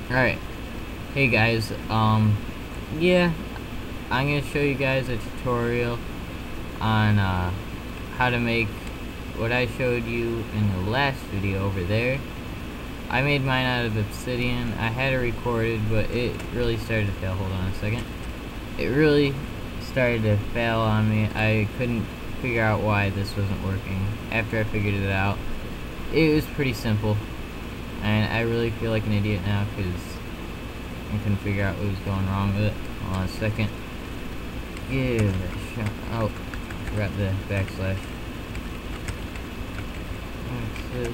Alright, hey guys, yeah, I'm gonna show you guys a tutorial on, how to make what I showed you in the last video over there. I made mine out of obsidian. I had it recorded, but it really started to fail. Hold on a second. It really started to fail on me. I couldn't figure out why this wasn't working. After I figured it out, it was pretty simple. And I really feel like an idiot now because I couldn't figure out what was going wrong with it. Hold on a second. Give it a shot. Oh, I forgot the backslash. What's this?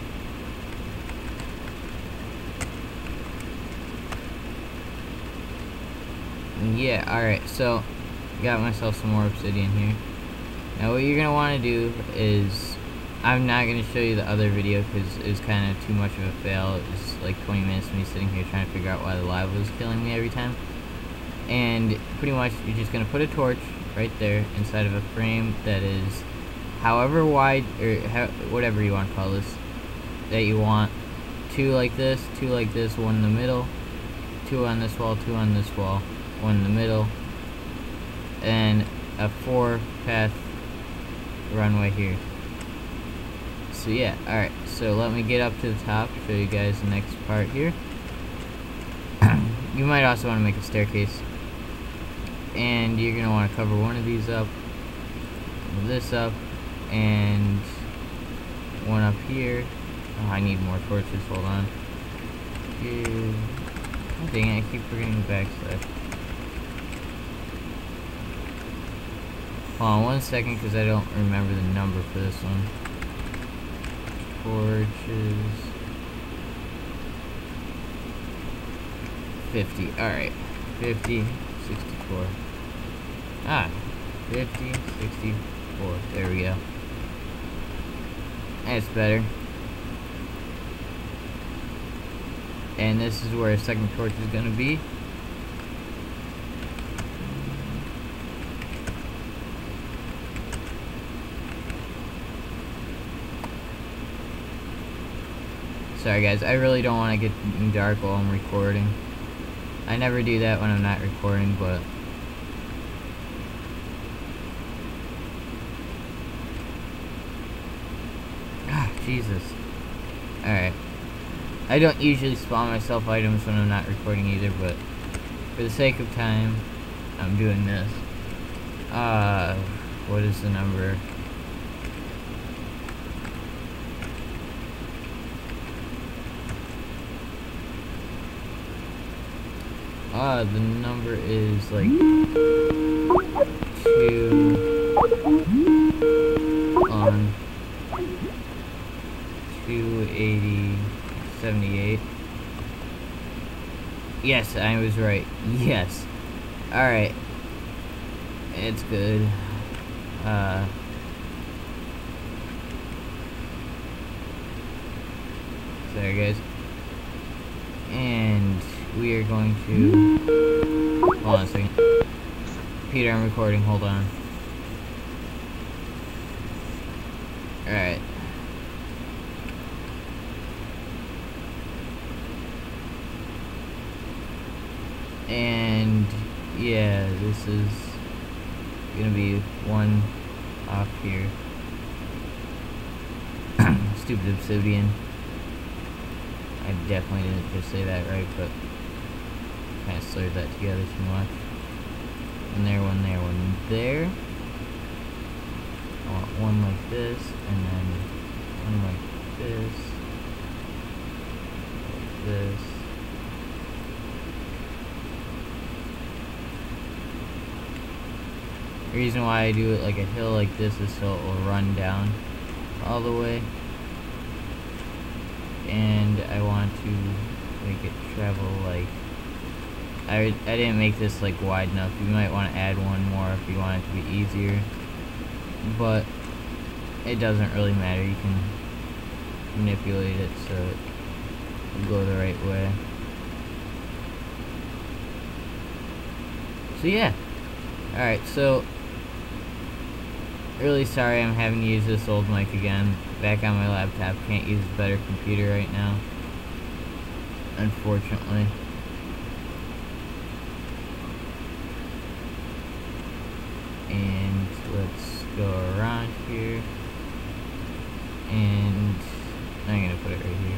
Yeah, alright, so got myself some more obsidian here. Now what you're going to want to do is, I'm not going to show you the other video because it was kind of too much of a fail. It was like 20 minutes of me sitting here trying to figure out why the lava was killing me every time. And pretty much you're just going to put a torch right there inside of a frame that is however wide, or whatever you want to call this, that you want. Two like this, one in the middle, two on this wall, two on this wall, one in the middle, and a 4-path runway here. So yeah, alright, so let me get up to the top, show you guys the next part here. You might also want to make a staircase. And you're going to want to cover one of these up, this up, and one up here. Oh, I need more torches, hold on. Oh, dang it, I keep forgetting the backslash. Hold on one second, because I don't remember the number for this one. Torches. 50, alright. 50, 64. 50, 64. There we go. That's better. And this is where a second torch is going to be. Sorry guys, I really don't want to get dark while I'm recording. I never do that when I'm not recording, but Jesus. Alright. I don't usually spawn myself items when I'm not recording either, but for the sake of time, I'm doing this. What is the number? The number is like 2 on 280, 78. Yes, I was right. Yes. Alright. It's good. Sorry guys. And we are going to... Hold on a second. Peter, I'm recording. Hold on. Alright. And yeah, this is gonna be one off here. Stupid obsidian. I definitely didn't just say that right, but kind of slurred that together too much. One there, one there, one there. I want one like this, and then one like this. Like this. The reason why I do it like a hill like this is so it will run down all the way. And I want to make it travel like... I didn't make this like wide enough. You might want to add one more if you want it to be easier. But it doesn't really matter. You can manipulate it so it will go the right way. So yeah. Alright, so really sorry I'm having to use this old mic again. Back on my laptop, can't use a better computer right now. unfortunately. And let's go around here, and I'm gonna put it right here.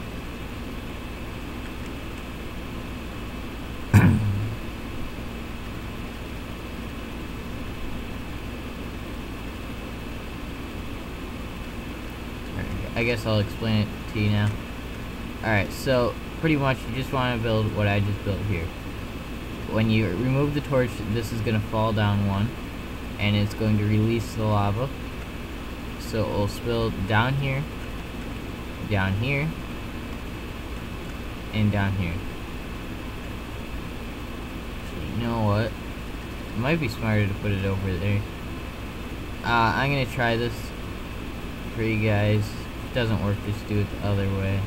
I guess I'll explain it to you now. Alright, so pretty much you just want to build what I just built here. When you remove the torch, this is going to fall down one, and it's going to release the lava. So it will spill down here, and down here. So you know what? It might be smarter to put it over there. I'm going to try this for you guys. If it doesn't work, just do it the other way.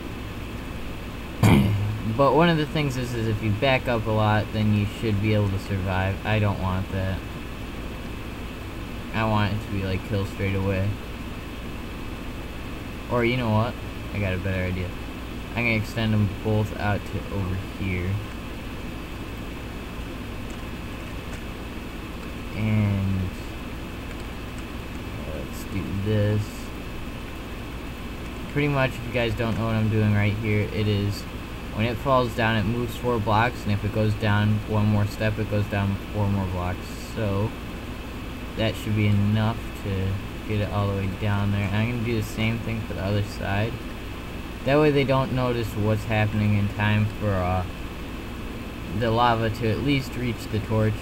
But one of the things is if you back up a lot, then you should be able to survive. I don't want that. I want it to be like kill straight away. Or you know what? I got a better idea. I'm gonna extend them both out to over here. And let's do this. Pretty much, if you guys don't know what I'm doing right here, it is when it falls down, it moves 4 blocks, and if it goes down one more step, it goes down 4 more blocks. So that should be enough to get it all the way down there. And I'm going to do the same thing for the other side. That way they don't notice what's happening in time for the lava to at least reach the torch.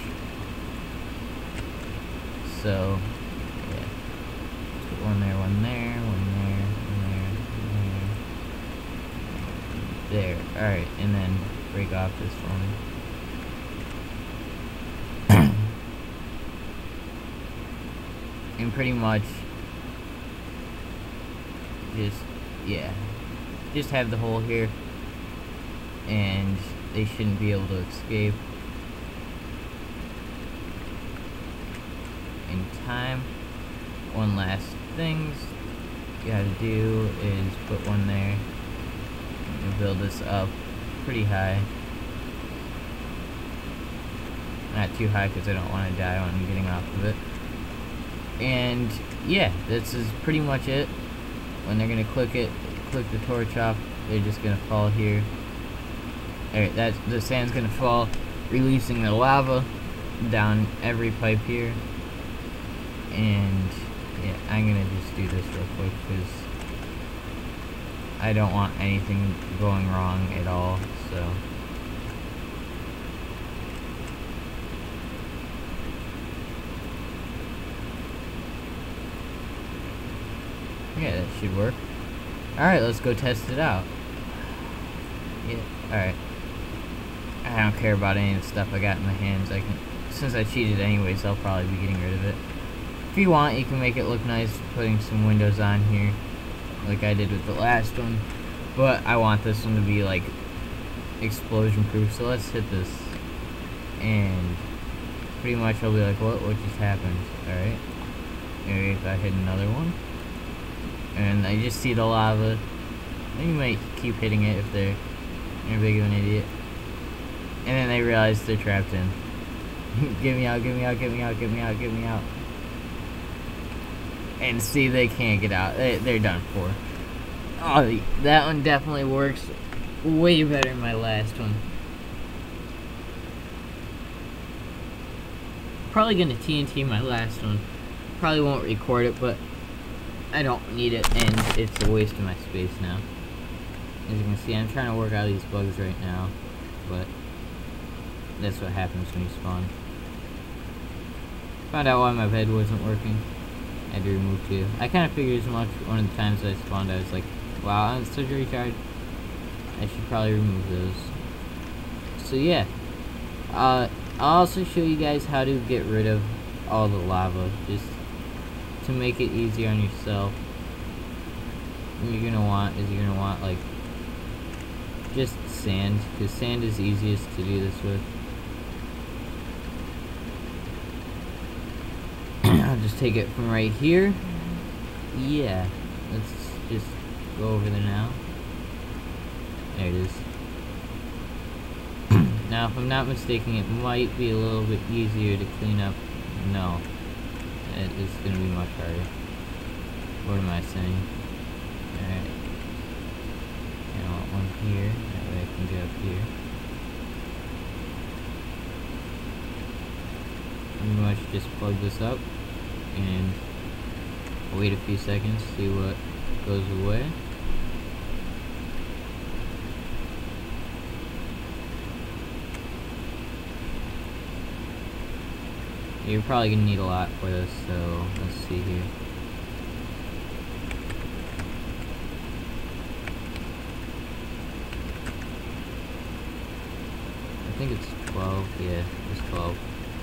So, yeah. Let's put one there, one there, one there, one there, there. Alright, and then break off this one. And pretty much just have the hole here, and they shouldn't be able to escape in time. One last thing you gotta do is put one there and build this up pretty high. Not too high because I don't want to die when I'm getting off of it. And yeah, this is pretty much it. When they're gonna click the torch off, they're just gonna fall here. Alright, the sand's gonna fall, releasing the lava down every pipe here. And yeah, I'm gonna just do this real quick because I don't want anything going wrong at all. So yeah, that should work. Alright, let's go test it out. Yeah, alright. I don't care about any of the stuff I got in my hands. Since I cheated anyways, I'll probably be getting rid of it. If you want, you can make it look nice putting some windows on here, like I did with the last one. But I want this one to be like explosion proof, so let's hit this. And pretty much I'll be like, what just happened? Alright. Maybe if I hit another one. And I just see the lava. And you might keep hitting it if they're big of an idiot. And then they realize they're trapped in. Get me out, get me out, get me out, get me out, get me out. And see, they can't get out. They're done for. Oh, that one definitely works way better than my last one. Probably gonna TNT my last one. Probably won't record it, but I don't need it, and it's a waste of my space now. As you can see, I'm trying to work out these bugs right now, but that's what happens when you spawn. Found out why my bed wasn't working. I had to remove 2. I kind of figured as much one of the times I spawned. I was like, wow, I'm such a retard. I should probably remove those. So yeah, I'll also show you guys how to get rid of all the lava, just to make it easier on yourself. What you're gonna want is like just sand, because sand is easiest to do this with. I'll just take it from right here. Yeah, let's just go over there now. There it is. Now, if I'm not mistaken, it might be a little bit easier to clean up. No. It's going to be much harder. What am I saying? Alright. I want one here. That way I can get up here. Pretty much just plug this up and wait a few seconds, see what goes away. You're probably gonna need a lot for this, so let's see here. I think it's 12, yeah, it's 12.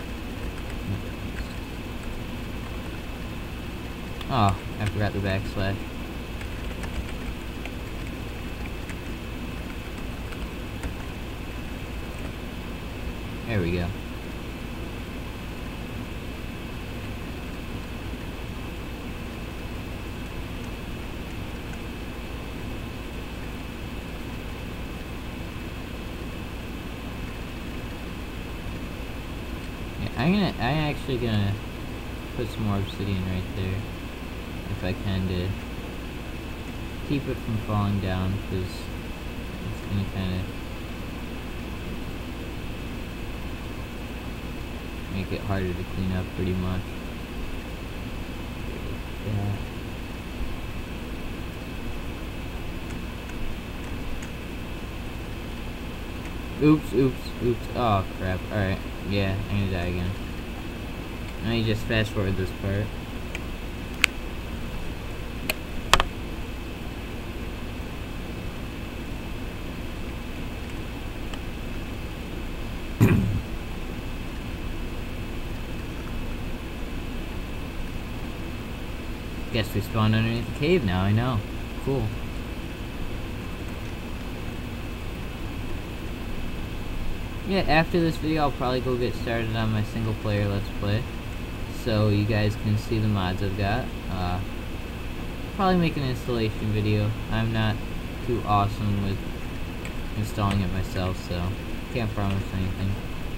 Oh, I forgot the backslash. There we go. I'm actually gonna put some more obsidian right there, if I can, to keep it from falling down, because it's gonna kind of make it harder to clean up pretty much. Oops, oops, oops. Oh crap. Alright. Yeah, I'm gonna die again. Let me just fast forward this part. Guess we spawned underneath the cave now, I know. Cool. Yeah, after this video I'll probably go get started on my single player let's play, so you guys can see the mods I've got. Probably make an installation video. I'm not too awesome with installing it myself, so can't promise anything.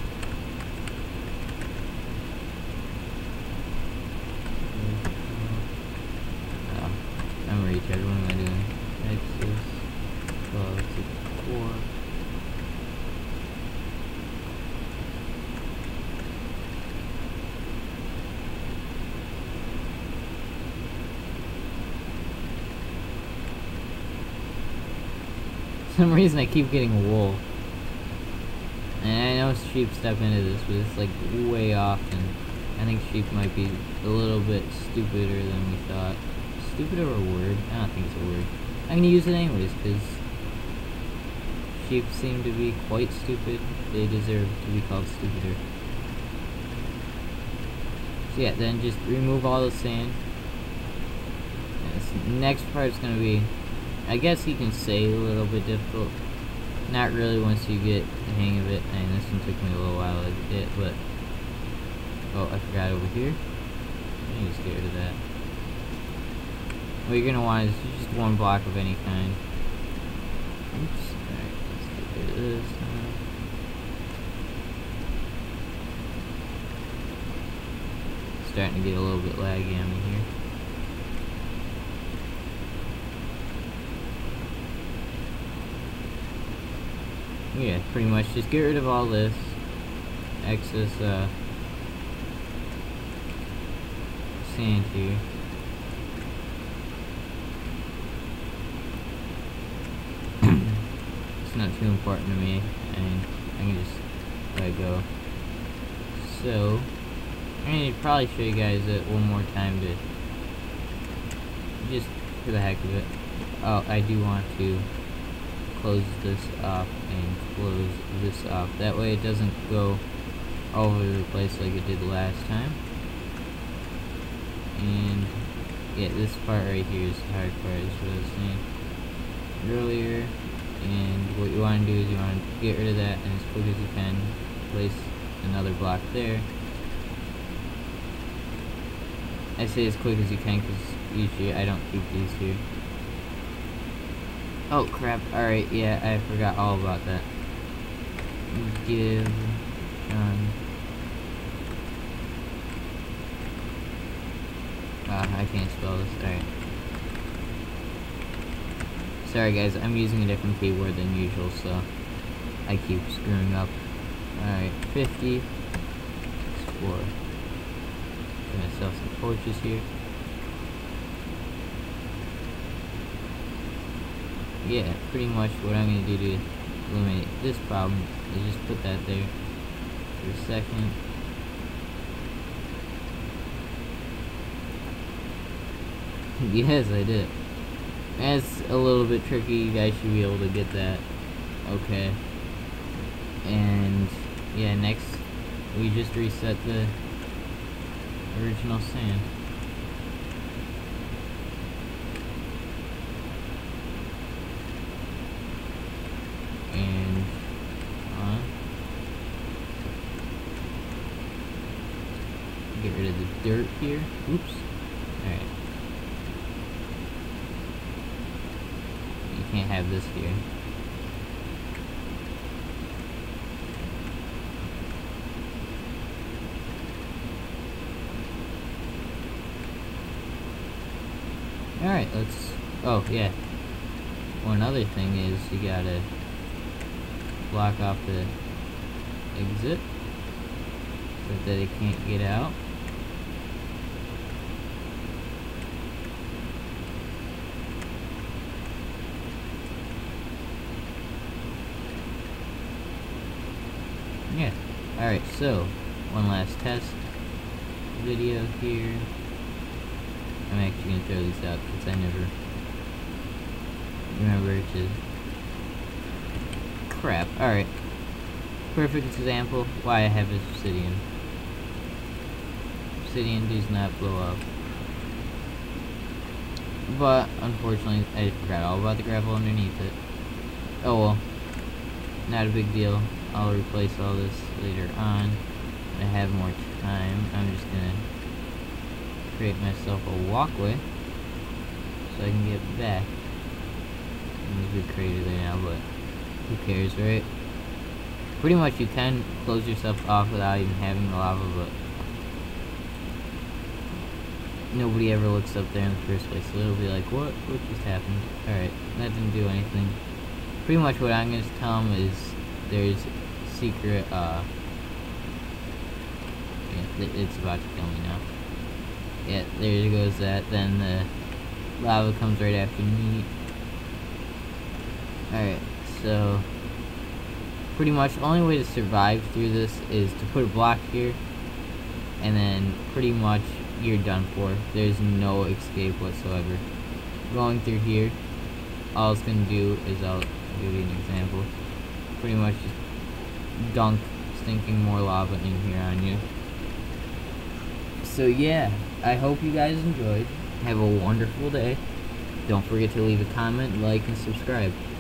I'm a retard, what am I doing? X is 12 to 4. For some reason I keep getting wool. And I know sheep step into this, but it's like way off, and I think sheep might be a little bit stupider than we thought. Stupider or a word? I don't think it's a word. I'm gonna use it anyways, because sheep seem to be quite stupid. They deserve to be called stupider. So yeah, then just remove all the sand. And this next part's gonna be, I guess you can say, a little bit difficult. Not really once you get the hang of it. And this one took me a little while to get, but oh, I forgot over here. I'm scared of that. What you're gonna want is just one block of any kind. Oops. Alright, let's get rid of this now. Starting to get a little bit laggy on me here. Yeah, pretty much just get rid of all this excess sand here. It's not too important to me, and I can just let it go. So I'm gonna probably show you guys it one more time, to just for the heck of it. Oh, I do want to close this off and close this off. That way it doesn't go all over the place like it did last time. And yeah, this part right here is the hard part, is what I was saying earlier. And what you want to do is you want to get rid of that, and as quick as you can, place another block there. I say as quick as you can because usually I don't keep these here. Oh crap, alright, yeah, I forgot all about that. give John. I can't spell this. Alright. Sorry guys, I'm using a different keyboard than usual, so I keep screwing up. Alright, 50. Explore. Give myself some torches here. Yeah, pretty much what I'm going to do to eliminate this problem is just put that there for a second. Yes, I did. That's a little bit tricky. You guys should be able to get that. Okay. And yeah, next we just reset the original sand. And get rid of the dirt here. Oops. Alright. You can't have this here. Alright, let's... Oh, yeah. One other thing is you gotta block off the exit so that it can't get out. Yeah. Alright, so one last test video here. I'm actually gonna throw these out because I never remember to... Crap. Alright. Perfect example why I have obsidian. Obsidian does not blow up. But, unfortunately, I forgot all about the gravel underneath it. Oh well. Not a big deal. I'll replace all this later on. When I have more time. I'm just gonna create myself a walkway so I can get back. There's a big crater there now, but who cares, right? Pretty much you can close yourself off without even having the lava, but nobody ever looks up there in the first place, so it'll be like, what just happened? Alright, that didn't do anything. Pretty much what I'm going to tell them is there's secret, yeah, it's about to kill me now. Yeah, there goes that. Then the lava comes right after me. Alright, so pretty much the only way to survive through this is to put a block here, and then pretty much you're done for. There's no escape whatsoever. Going through here, all it's going to do is, I'll give you an example, pretty much just dunk stinking more lava in here on you. So yeah, I hope you guys enjoyed. Have a wonderful day. Don't forget to leave a comment, like, and subscribe.